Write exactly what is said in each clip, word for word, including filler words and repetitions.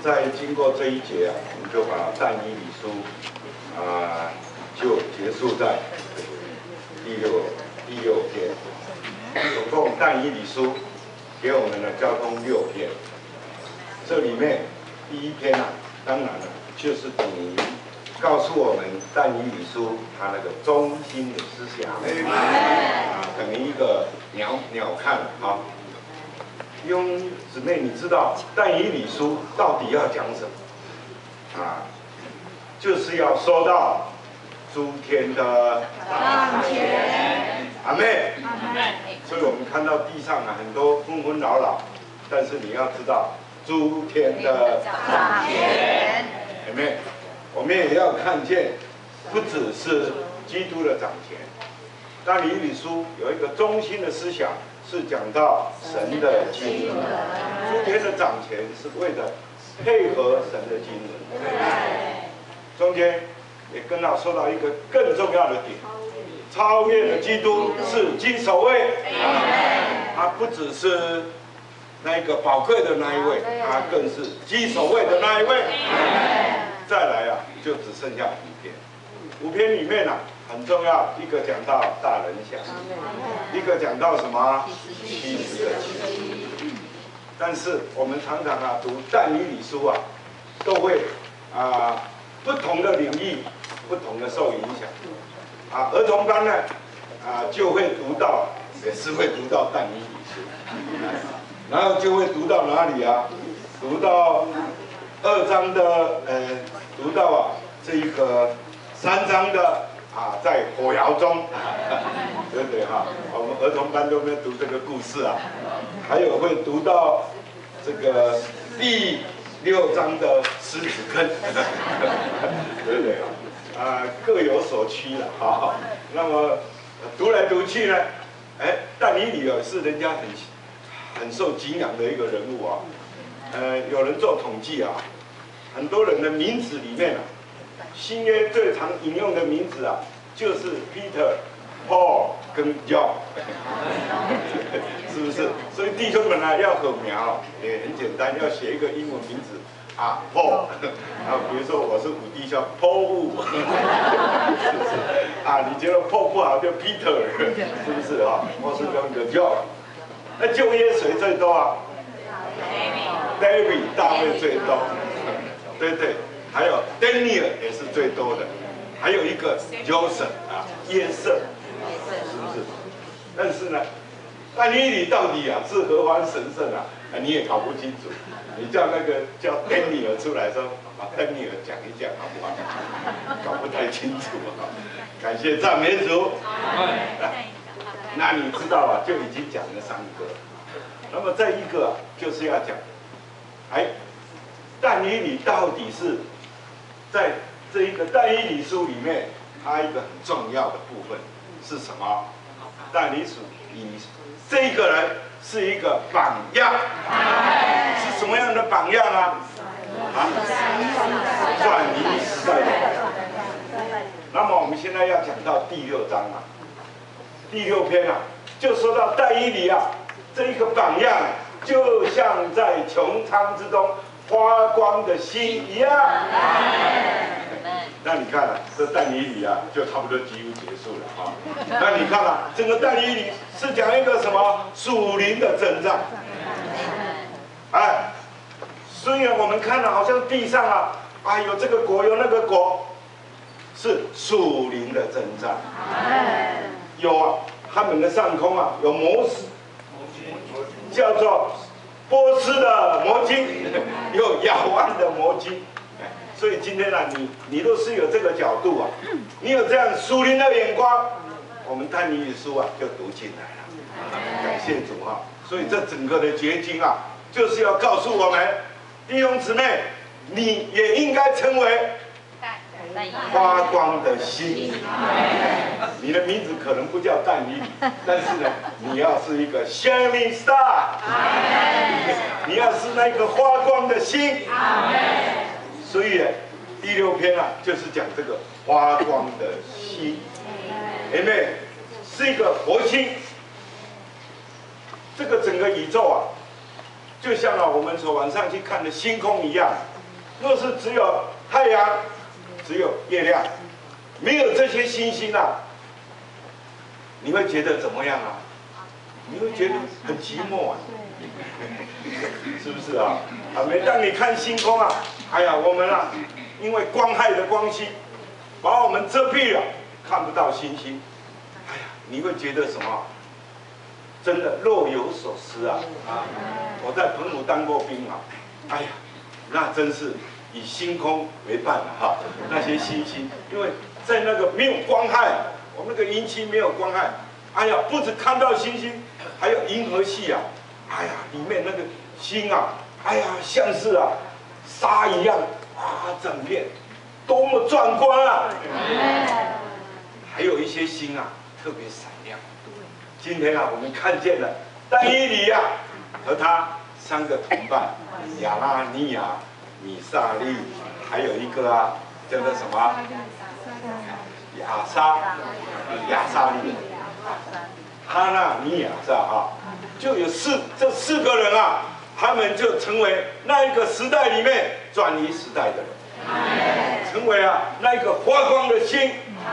在经过这一节啊，我们就把但以理书啊、就结束在第六第六篇。总共但以理书给我们的交通六篇，这里面第一篇啊，当然了，就是等于告诉我们但以理书它那个中心的思想，啊，等于一个鸟鸟瞰啊。弟兄姊妹，你知道但以理书到底要讲什么？啊，就是要说到诸天的掌权。阿妹，所以我们看到地上啊很多纷纷扰扰，但是你要知道诸天的掌权。阿妹，我们也要看见，不只是基督的掌权。但以理书有一个中心的思想。是讲到神的经纶，诸天的掌权是为了配合神的经纶。中间也跟到说到一个更重要的点，超越了基督是基首位，他不只是那一个宝贵的那一位，他更是基首位的那一位。再来啊，就只剩下五篇，五篇里面啊。很重要，一个讲到大人想，一个讲到什么七十的七。但是我们常常啊读但以理书啊，都会啊不同的领域，不同的受影响。啊，儿童班呢啊就会读到，也是会读到但以理书，然后就会读到哪里啊？读到二章的呃，读到啊这一个三章的。啊，在火窑中，对不对哈？我们儿童班都没有读这个故事啊，还有会读到这个第六章的狮子坑，对不对？啊，各有所趋了啊。那么读来读去呢，哎，但以理是人家很很受敬仰的一个人物啊。呃，有人做统计啊，很多人的名字里面啊。新约最常引用的名字啊，就是 Peter、Paul 跟 John， 是不是？所以弟兄们呢要很苗，也很简单，要写一个英文名字啊 ，Paul， 然后比如说我是五弟兄 Paul， 啊，你觉得 Paul 不好就 Peter， 是不是啊？或是用一个 John， 那旧约谁最多啊 ？David， 大卫最多，对不对？还有 Daniel 也是最多的，还有一个 Joseph 啊，约瑟，是不是？但是呢，但以理到底啊是何方神圣啊？啊你也搞不清楚。你叫那个叫 Daniel 出来说，把 Daniel 讲一讲好不好？搞不太清楚啊。感谢赞美主。那你知道啊，就已经讲了三个。那么这一个、啊、就是要讲，哎，但以理到底是？在这一个但以理书里面，它一个很重要的部分是什么？但以理这一个人是一个榜样，是什么样的榜样啊？啊，算你时代的榜样。那么我们现在要讲到第六章啊，第六篇啊，就说到但以理啊，这一个榜样，就像在穹苍之中。发光的星一样，那你看啊，这但以理啊，就差不多几乎结束了啊。那你看啊，整个但以理是讲一个什么属灵的征战？哎，虽然我们看了好像地上啊，啊有这个国有那个国，是属灵的征战。有啊，他们的上空啊有魔石，叫做。波斯的魔晶，有亚湾的魔晶，所以今天呢、啊，你你若是有这个角度啊，你有这样属灵的眼光，我们但以理书啊就读进来了。感谢主啊！所以这整个的结晶啊，就是要告诉我们弟兄姊妹，你也应该成为发光的星。你的名字可能不叫但以理，但是呢，你要是一个 shining star， 你要是那个发光的星。所以第六篇啊，就是讲这个发光的星，姐妹是一个活星。这个整个宇宙啊，就像啊我们从晚上去看的星空一样， 若是只有太阳，只有月亮，没有这些星星啊，你会觉得怎么样啊？你会觉得很寂寞啊，是不是啊？啊，每当你看星空啊，哎呀，我们啊，因为光害的关系，把我们遮蔽了，看不到星星。哎呀，你会觉得什么？真的若有所思啊！啊，我在澎湖当过兵啊，哎呀，那真是以星空为伴了哈。那些星星，因为在那个没有光害，我们那个营区没有光害，哎呀，不止看到星星，还有银河系啊，哎呀，里面那个星啊，哎呀，像是啊沙一样啊，整片，多么壮观啊！还有一些星啊，特别闪亮。今天啊，我们看见了但以理呀和他三个同伴亚拉尼亚、米萨利，还有一个啊叫做什么亚沙亚沙利、哈纳尼亚是啊，就有四这四个人啊，他们就成为那一个时代里面转移时代的人，成为啊那一个发光的星。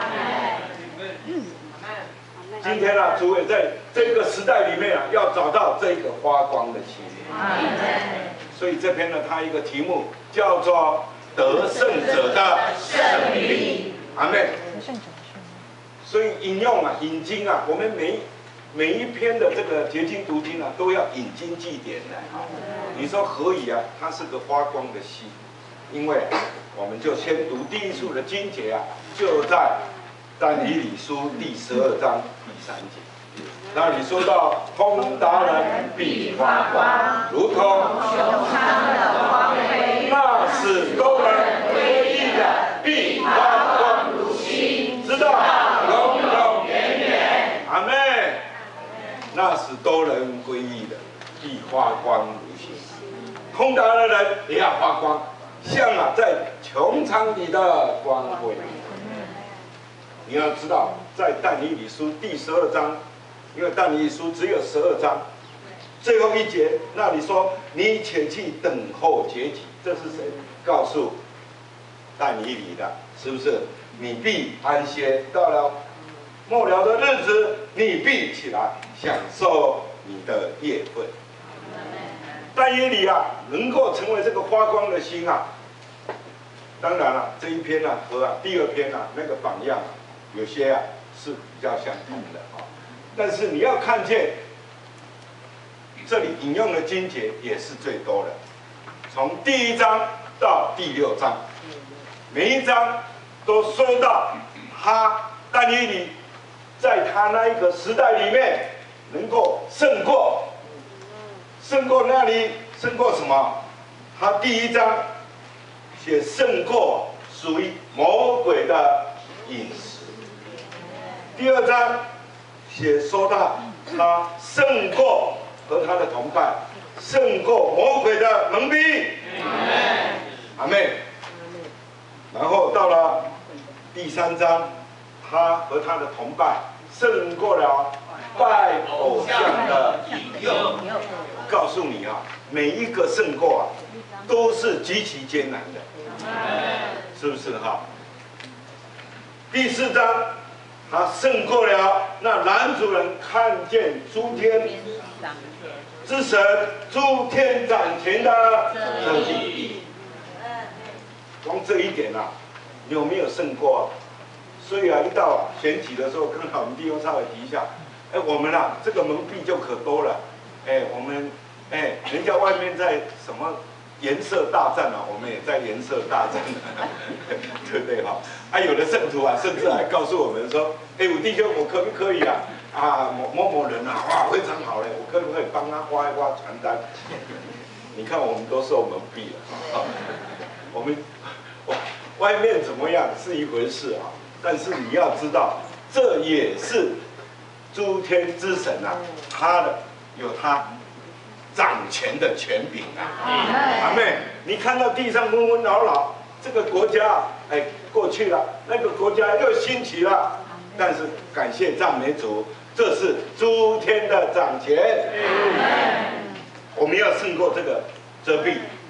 今天啊，诸位在这个时代里面啊，要找到这个发光的星。所以这篇呢，它一个题目叫做“得胜者的胜利”。阿门。所以引用啊，引经啊，我们每每一篇的这个结经读经啊，都要引经据典的啊。你说何以啊？它是个发光的星，因为我们就先读第一处的经节啊，就在但以理书第十二章第三节，那里说到通达人必发光，如同穹苍的光辉；那使多人归义的必发光如星，直到永永远远。阿门。那使多人归义的必发光如星，通达的人也要发光，像啊在穹苍里的光辉。你要知道，在但以理书第十二章，因为但以理书只有十二章，最后一节那里说：“你且去等候结局。”这是谁告诉但以理的？是不是？你必安歇，到了末了的日子，你必起来享受你的业份。但以理啊，能够成为这个发光的星啊，当然了，这一篇啊和啊第二篇啊那个榜样啊。有些啊是比较相同的啊，但是你要看见这里引用的经节也是最多的，从第一章到第六章，每一章都说到他但以理在他那一个时代里面能够胜过，胜过那里胜过什么？他第一章写胜过属于魔鬼的饮食。第二章写说到他胜过和他的同伴，胜过魔鬼的蒙蔽。阿妹。然后到了第三章，他和他的同伴胜过了拜偶像的引诱。我告诉你啊，每一个胜过啊，都是极其艰难的，是不是哈？第四章。他胜过了那男主人看见诸天之神、诸天掌权的遮蔽。光这一点啊，你有没有胜过啊？所以啊，一到啊选举的时候，刚好我们弟兄稍微提一下，哎，我们啊这个蒙蔽就可多了，哎，我们哎，人家外面在什么颜色大战啊，我们也在颜色大战，对不对哈？啊，有的圣徒啊，甚至还告诉我们说：“哎，武弟兄，我可不可以啊？啊，某某某人啊，哇，非常好嘞，我可不可以帮他发一发传单？”你看，我们都受蒙蔽了啊。我们外面怎么样是一回事啊，但是你要知道，这也是诸天之神啊，他的有他。掌权的权柄啊，阿妹，你看到地上纷纷扰扰，这个国家哎过去了，那个国家又兴起了，但是感谢赞美主，这是诸天的掌权。我们要胜过这个遮蔽，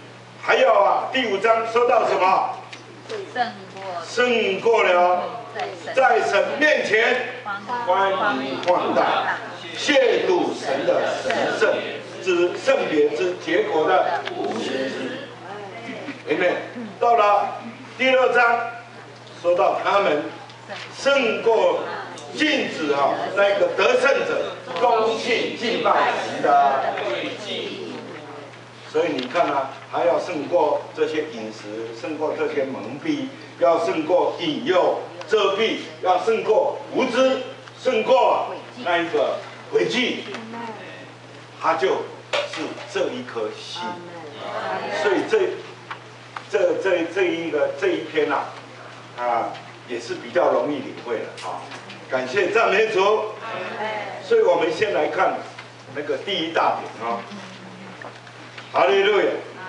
还有啊，第五章说到什么？ 胜过胜过了在神面前欢迎放大，亵渎神的神圣之圣别之结果的无知。阿们。到了第六章，说到他们胜过禁止啊那个得胜者恭敬敬拜神的诡计。所以你看啊，还要胜过这些饮食，胜过这些蒙蔽，要胜过引诱、遮蔽，要胜过无知，胜过那一个诡计，他就是这一颗心。所以这这这这一个这一篇啊，啊也是比较容易领会的啊。感谢赞美主。所以我们先来看那个第一大点啊。哈利路亚！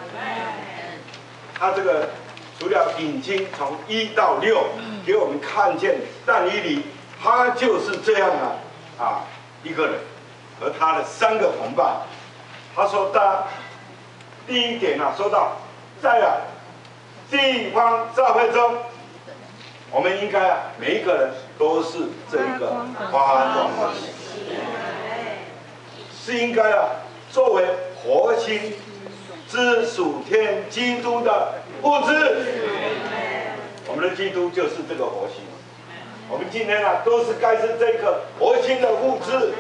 他这个除了引经从一到六给我们看见但以理，他就是这样啊啊一个人和他的三个同伴。他说他第一点啊，说到在啊地方教会中，我们应该啊每一个人都是这一个发光的心，是应该啊作为活心。之属天基督的物质，我们的基督就是这个活心。我们今天啊，都是该是这个活心的物质。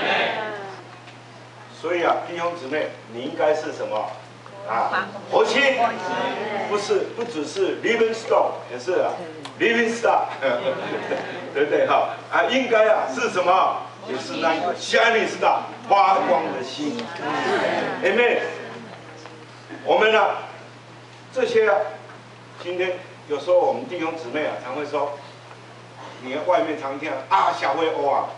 所以啊，弟兄姊妹，你应该是什么啊？活心，不是不只是 living stone， 也是啊 living star， 对不对哈？啊，应该啊是什么？也是那一个 shining star， 发光的心。Amen。我们呢、啊，这些啊，今天有时候我们弟兄姊妹啊，常会说，你在外面常听啊，小灰欧啊，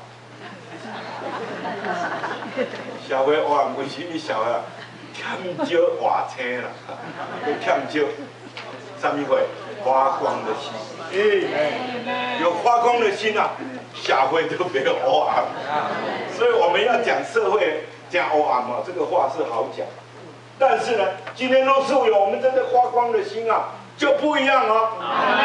小灰欧啊，为什么小啊？欠少话车啦，欠少什么会发光的心？哎，有发光的心啊，小灰都没有欧啊。所以我们要讲社会讲欧啊嘛，这个话是好讲。但是呢，今天若是有我们真的发光的心啊，就不一样哦。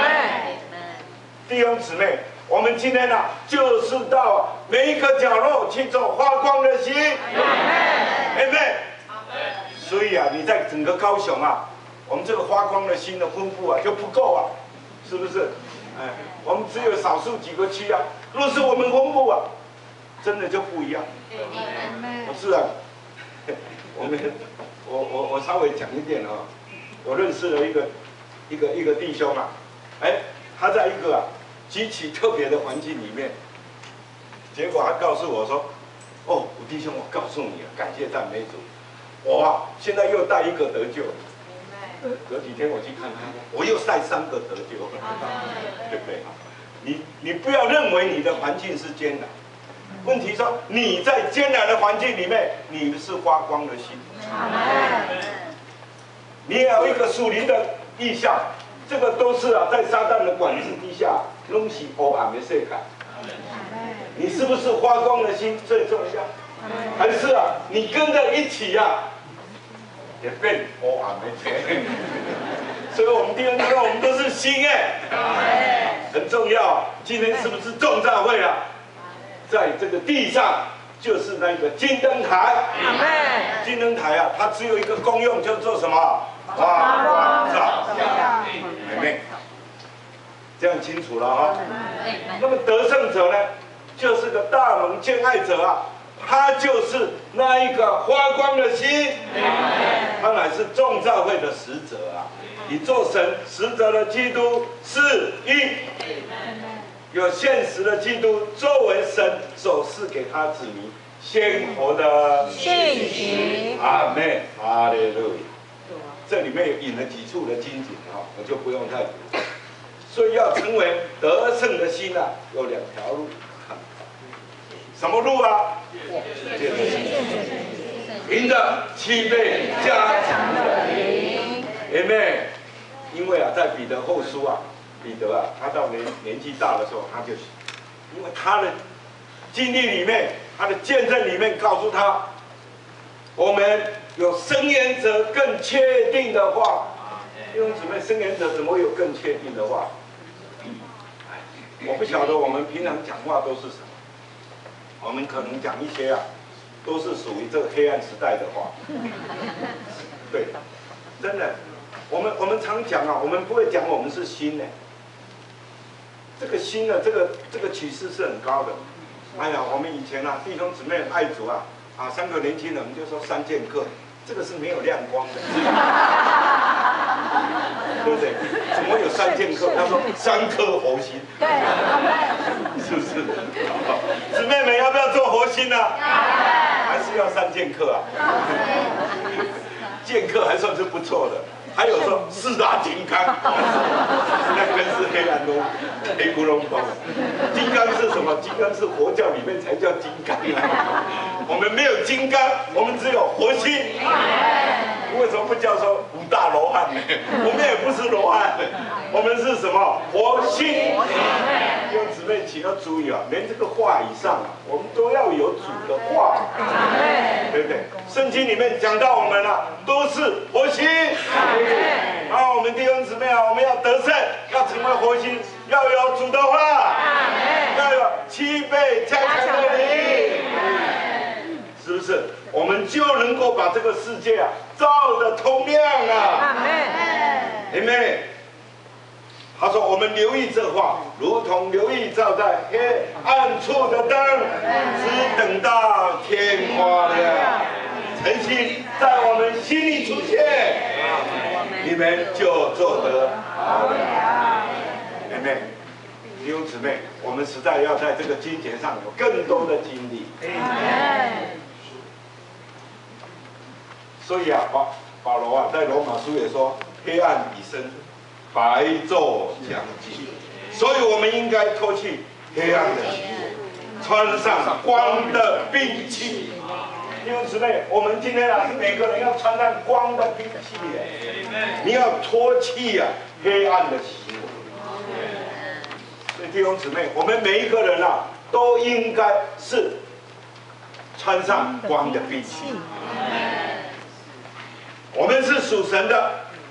弟兄姊妹，我们今天啊，就是到每一个角落去做发光的心，对不对？所以啊，你在整个高雄啊，我们这个发光的心的丰富啊就不够啊，是不是？哎，我们只有少数几个区啊，若是我们丰富啊，真的就不一样。不是啊，我们。我我我稍微讲一点啊，我认识了一个一个一个弟兄啊，哎，他在一个啊极其特别的环境里面，结果他告诉我说，哦，我弟兄，我告诉你啊，感谢赞美主，我啊现在又带一个得救了，隔几天我去看他，我又带三个得救了，对不对？你你不要认为你的环境是艰难。问题说你在艰难的环境里面，你是发光的心。你也有一个属灵的意象，这个都是啊，在撒旦的管制之下，拢是黑暗的世界。你是不是发光的心最重要？还是啊，你跟着一起啊，也变黑暗的世界？所以我们弟兄姊妹，我们都是心哎，很重要。今天是不是众教会啊？在这个地上，就是那个金灯台。金灯台啊，它只有一个功用，叫做什么？发光照亮。妹妹，这样清楚了哈。那么得胜者呢，就是个大蒙眷爱者啊，他就是那一个发光的心，他乃是众教会的使者啊。你做神使者的基督是一。有现实的基督作为神所赐给他子民鲜活的信息。阿门，哈利路亚。这里面有引了几处的经节啊，我就不用太读。所以要成为得胜的心啊，有两条路。什么路啊？凭着七倍加强的灵。阿门。因为啊，在彼得后书啊。彼得啊，他到年年纪大的时候，他就，因为他的经历里面，他的见证里面告诉他，我们有申言者更确定的话，弟兄姊妹，申言者怎么会有更确定的话？我不晓得我们平常讲话都是什么，我们可能讲一些啊，都是属于这个黑暗时代的话。对，真的，我们我们常讲啊，我们不会讲我们是新的。这个新的这个这个启示是很高的。哎呀，我们以前啊，弟兄姊妹爱主啊，啊，三个年轻人我们就说三剑客，这个是没有亮光的，对不对？怎么有三剑客？他说三颗活心，对，是不是？姊妹们要不要做活心呢、啊？还是要三剑客啊？剑客还算是不错的。还有说四大金刚，那更是黑暗中黑咕隆咚。金刚是什么？金刚是佛教里面才叫金刚啊。我们没有金刚，我们只有活心。为什么不叫说五大罗汉呢？我们也不是罗汉，我们是什么？活心。弟兄姊妹，请要注意啊，连这个话以上啊，我们都要有主的话，对不对？圣经里面讲到我们啊，都是活心。啊，我们弟兄姊妹啊，我们要得胜，要成为活心，要有主的话，要有七倍加强的灵，是不是？我们就能够把这个世界啊照得通亮啊！阿们。他说：“我们留意这话，如同留意照在黑暗处的灯，只等到天花亮，晨曦在我们心里出现，你们就做得好了。”妹妹，弟兄姊妹，我们实在要在这个经节上有更多的经历。所以啊，保保罗啊，在罗马书也说：“黑暗已深。”白昼将近，所以我们应该脱去黑暗的行为，穿上光的兵器。弟兄姊妹，我们今天啊，每个人要穿上光的兵器耶！你要脱去啊黑暗的行为。所以弟兄姊妹，我们每一个人啊，都应该是穿上光的兵器。我们是属神的。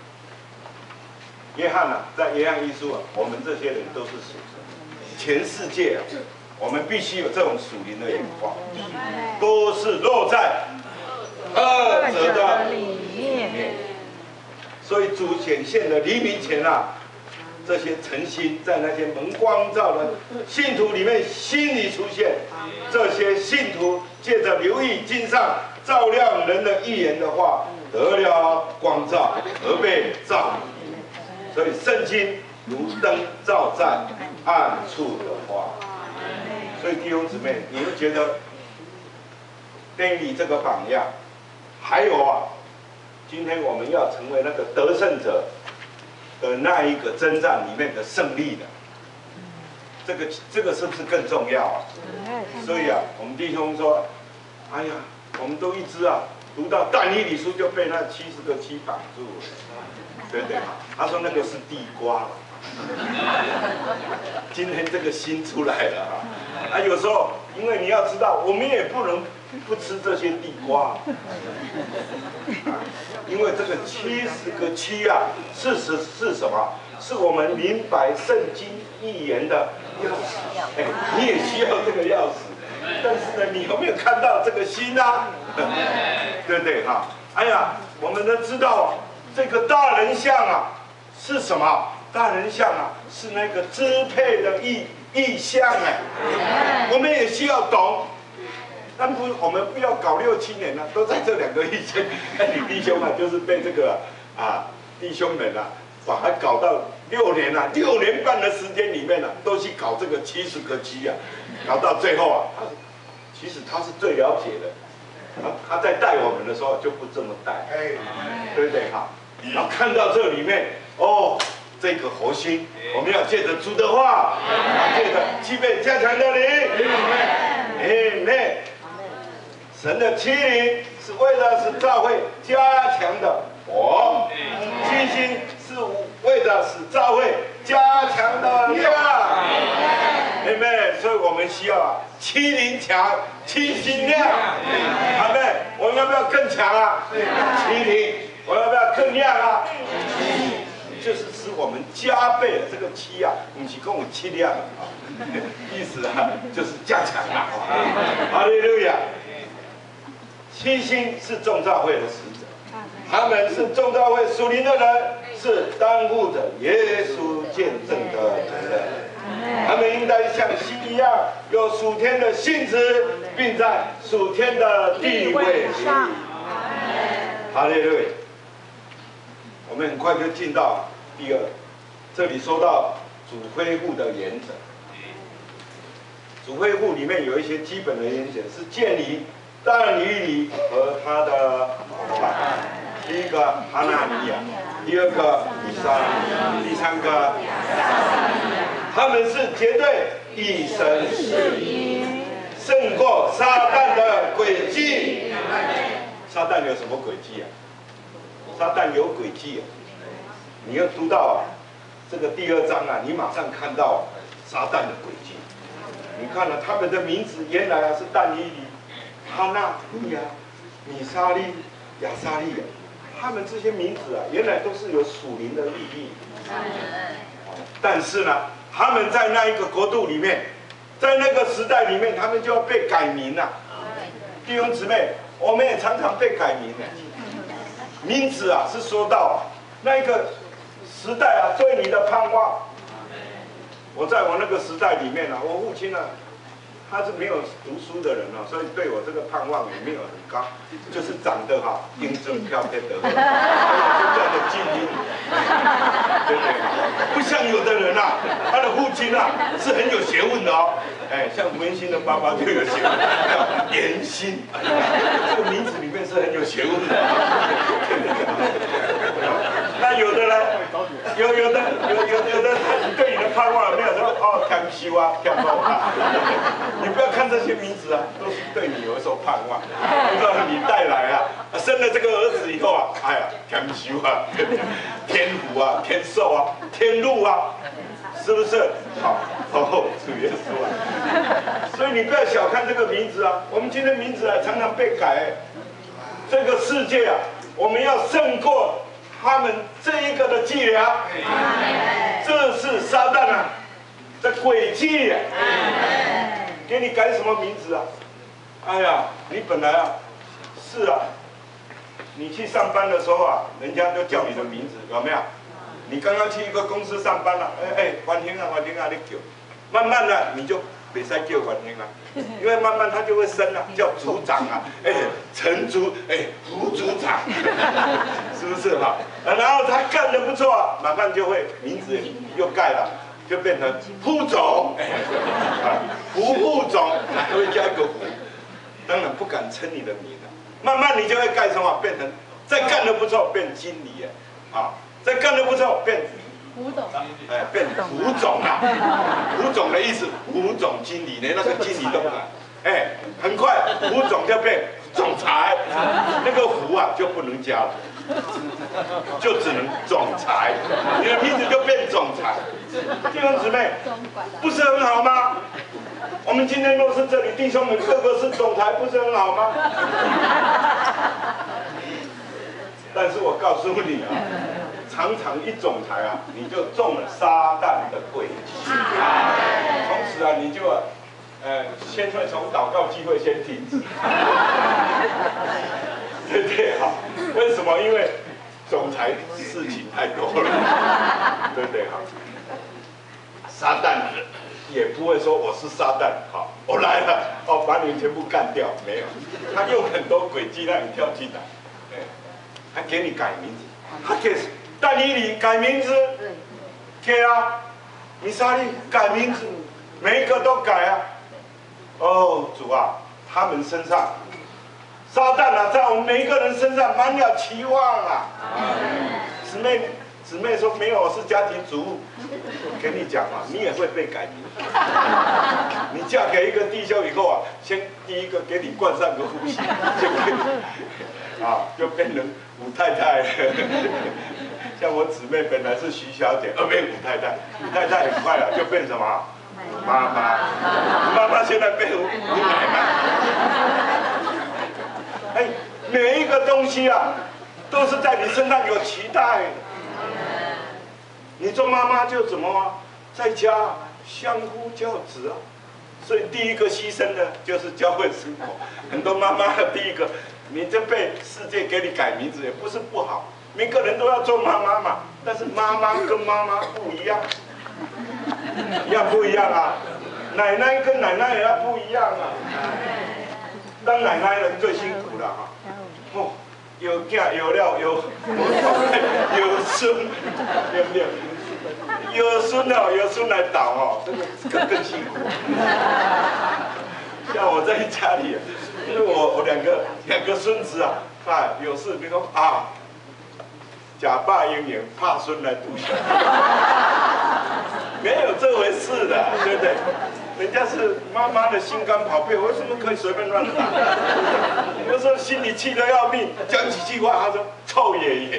约翰啊，在约翰一书啊，我们这些人都是属神。全世界啊，我们必须有这种属灵的眼光，都是落在二者的里面。所以主显现的黎明前啊，这些晨星在那些蒙光照的信徒里面心里出现，这些信徒借着留意经上照亮人的预言的话，得了光照而被照明。所以圣经如灯照在暗处的话，所以弟兄姊妹，你们觉得对你这个榜样，还有啊，今天我们要成为那个得胜者的那一个征战里面的胜利的，这个这个是不是更重要啊？所以啊，我们弟兄说，哎呀，我们都一直啊读到但以理书就被那七十个七绑住了。对不对？他说那个是地瓜，今天这个心出来了啊！啊，有时候因为你要知道，我们也不能不吃这些地瓜，因为这个七十个七啊，事实是什么？是我们明白圣经预言的钥匙。哎，你也需要这个钥匙，但是呢，你有没有看到这个心啊？对不对哈？哎呀，我们都知道。这个大人像啊是什么？大人像啊是那个支配的意意象哎，我们也需要懂。但不，我们不要搞六七年了、啊，都在这两个意象。那你弟兄啊，就是被这个啊弟兄们啊，把他搞到六年了、啊，六年半的时间里面呢、啊，都去搞这个七十个鸡啊，搞到最后啊，他其实他是最了解的。他他在带我们的时候就不这么带，对不对哈？然后看到这里面，哦，这个核心，我们要借着主的话，要借着七倍加强的灵，哎，那神的欺凌是为了使教会加强的火，信心是为了使教会加强的量，阿们。所以以我们需要啊，欺凌强，欺心亮。阿妹，我们要不要更强啊？欺凌，我要不要更亮啊？就是使我们加倍了这个七啊，不是跟我七亮啊，意思啊就是加强啊。哈利路亚！七星是众召会的使者，他们是众召会属灵的人，是担负着耶稣见证的责任。他们应该像星一样，有属天的性质，并在属天的地位上。哈利路亚！我们很快就进到第二，这里说到主恢复的原则。主恢复里面有一些基本的原则，是建立但以理和他的伙伴。第一个哈纳尼亚，第二个以撒，第三个他们是绝对以神是因，胜过撒旦的诡计。撒旦有什么诡计啊？撒旦有诡计啊！你要读到啊，这个第二章啊，你马上看到撒旦的诡计。你看了、啊、他们的名字，原来啊是但以理、哈纳尼亚、米沙利、亚沙利亚，他们这些名字啊，原来都是有属灵的意义。但是呢，他们在那一个国度里面，在那个时代里面，他们就要被改名了、啊。弟兄姊妹，我们也常常被改名了。名字啊，是说到、啊、那一个时代啊，对你的盼望。我在我那个时代里面啊，我父亲啊，他是没有读书的人啊，所以对我这个盼望也没有很高，就是长得哈、啊，英俊漂亮的，还有就这样的精英，对不对？不像有的人啊，他的父亲啊是很有学问的哦，哎，像文心的爸爸就有学问，严心，这个名字里面是很有学问的。那有的呢，有有的有有有的对你的盼望没有说哦，添修啊，添肉啊，你不要看这些名字啊，都是对你有所盼望，不知道你带来啊，生了这个儿子以后啊，哎呀，添修啊，天福啊，天寿啊，天禄啊，是不是？好，哦，主耶稣啊，所以你不要小看这个名字啊，我们今天名字啊常常被改，这个世界啊，我们要胜过他们这一个的伎俩，这是撒旦啊的诡计啊！给你改什么名字啊？哎呀，你本来啊是啊，你去上班的时候啊，人家都叫你的名字，有没有？你刚刚去一个公司上班了、啊，哎哎，欢迎啊欢迎啊，你叫，慢慢的你就别再叫欢迎啊，因为慢慢他就会升啊，叫组长啊，哎，陈组，哎，胡组长，是不是哈？然后他干得不错啊，马上就会名字又改了，就变成副总，哎，胡副总，还会加一个胡，当然不敢称你的名了。慢慢你就会盖什么，变成再干得不错变经理啊，再干得不错变胡总， 哎，变胡总啊，胡总的意思，胡总经理连那个经理都不敢，哎，很快胡总就变总裁，那个胡啊就不能加了，就只能总裁，你的名字就变总裁。弟兄姊妹，不是很好吗？我们今天若是这里弟兄们个个是总裁，不是很好吗？但是我告诉你啊，常常一总裁啊，你就中了撒旦的诡计，从此啊，你就呃，先会从祷告机会先停止，对不对？好，为什么？因为总裁事情太多了，对不对？好，撒旦也不会说我是撒旦，好，我来了，哦，把你们全部干掉，没有，他用很多诡计让你跳进来，哎，还给你改名字，他给但以理改名字，给啊，米沙利改名字，每一个都改啊。哦，主啊，他们身上，撒旦啊，在我们每一个人身上满了期望啊。姊妹，姊妹说没有，我是家庭主妇。跟你讲啊，你也会被改名。你嫁给一个弟兄以后啊，先第一个给你冠上个呼吸，就啊，就变成武太太。像我姊妹本来是徐小姐，呃，变武太太，武太太很快啊，就变什么？ 妈妈，妈妈现在变吴奶奶。哎，每一个东西啊，都是在你身上有期待。你做妈妈就怎么啊，在家相夫教子啊。所以第一个牺牲的就是教会生活。很多妈妈的第一个，你这被世界给你改名字也不是不好，每个人都要做妈妈嘛。但是妈妈跟妈妈不一样，一样不一样啊。奶奶跟奶奶也要不一样啊。当奶奶人最辛苦了哈，哦，有囝有了有有孙，有没有？有孙哦，有孙来导哦，这个更更辛苦。像我在家里，因为我我两个两个孙子啊，啊有事比如说啊，假爸应允，怕孙来督小，没有这回事的，对不对？人家是妈妈的心肝宝贝，为什么可以随便乱打？有时候心里气得要命，讲几句话，他说臭爷爷。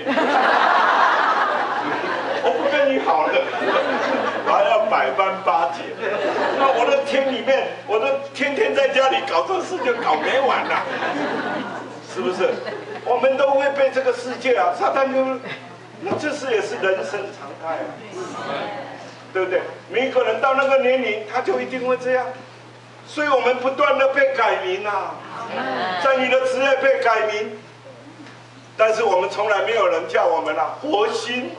我不跟你好了，我还要百般巴结。那我的天里面，我都天天在家里搞这事，就搞没完了，是不是？我们都会被这个世界啊，撒旦就，那这是也是人生常态啊，对不对？每一个人到那个年龄，他就一定会这样，所以我们不断的被改名啊，在你的职业被改名。但是我们从来没有人叫我们啊活心。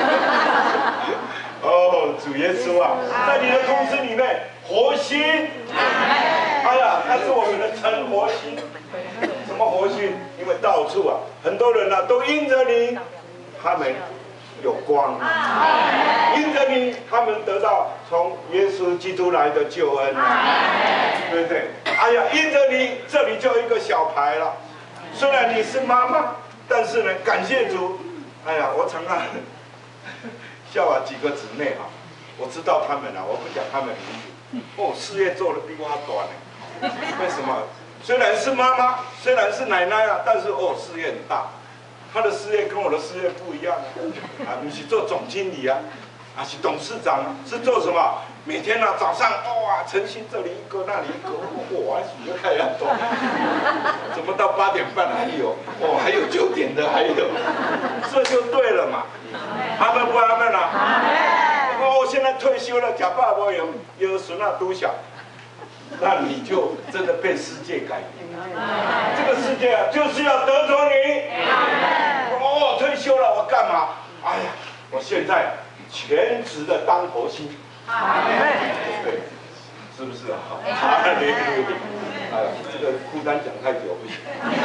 哦，主耶稣啊，在你的公司里面活心。哎呀，他是我们的陈活心。什么活心？因为到处啊，很多人啊都因着你，他们有光；因着你，他们得到从耶稣基督来的救恩，对不对？哎呀，因着你，这里就有一个小牌了。虽然你是妈妈。但是呢，感谢主，哎呀，我常常笑啊，几个姊妹哈，我知道她们啊，我不讲她们名字，哦，事业做得比我短呢。为什么？虽然是妈妈，虽然是奶奶啊，但是哦，事业很大。她的事业跟我的事业不一样啊，啊，不是做总经理啊，啊是董事长啊，是做什么？每天啊早上哇，晨曦这里一个那里一个，哇，数着太阳多，怎么到八点半还有？哦，还有九点的还有，这就对了嘛。阿门不阿门啊？哦，现在退休了，假爸爸有有孙啊都小，那你就真的被世界改变。这个世界啊，就是要得着你。哦，退休了，我干嘛？哎呀，我现在全职的当佛心。对，是不是啊？哈利路亚！哎呀，这个孤单讲太久不行。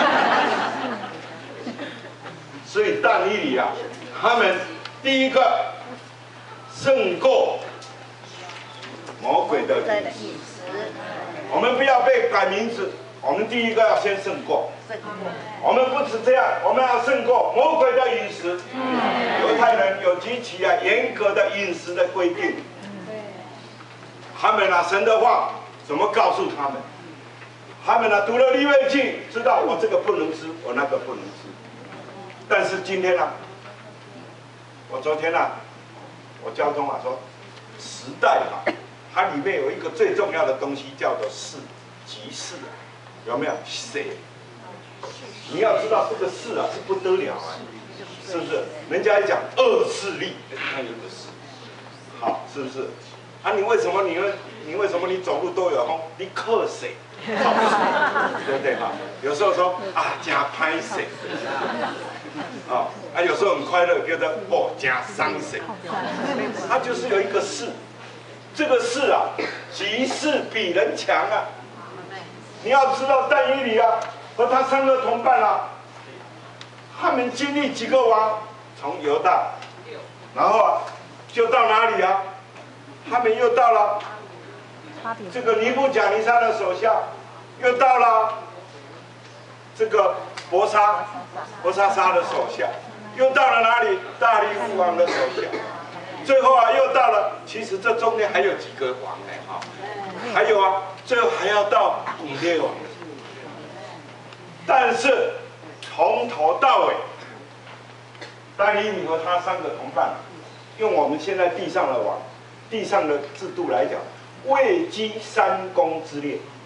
所以但以理啊，他们第一个胜过魔鬼的饮食。我们不要被改名字，我们第一个要先胜过。我们不止这样，我们要胜过魔鬼的饮食。犹太人有极其啊严格的饮食的规定。他们拿神的话怎么告诉他们？他们呢读了利未记，知道我这个不能吃，我那个不能吃。但是今天呢、啊，我昨天呢、啊，我交通啊说，时代啊，它里面有一个最重要的东西叫做事，即事，有没有？谁？你要知道这个事啊是不得了啊，是不是？人家一讲恶势力，看有个事，好，是不是？啊，你为什么你会你为什么你走路都有风？你克谁？对不对哈？有时候说啊，加拍谁？啊啊，有时候很快乐，觉得哦，加伤谁？他就是有一个事，这个事啊，即事比人强啊。你要知道，但以理啊和他三个同伴啊，他们经历几个王，从犹大，然后啊，就到哪里啊？他们又到了这个尼布甲尼撒的手下，又到了这个伯沙伯沙沙的手下，又到了哪里？大利乌王的手下，最后啊，又到了。其实这中间还有几个王呢，哈，还有啊，最后还要到以列王。但是从头到尾，但以理和他三个同伴，用我们现在地上的王。地上的制度来讲， 位居三公之列。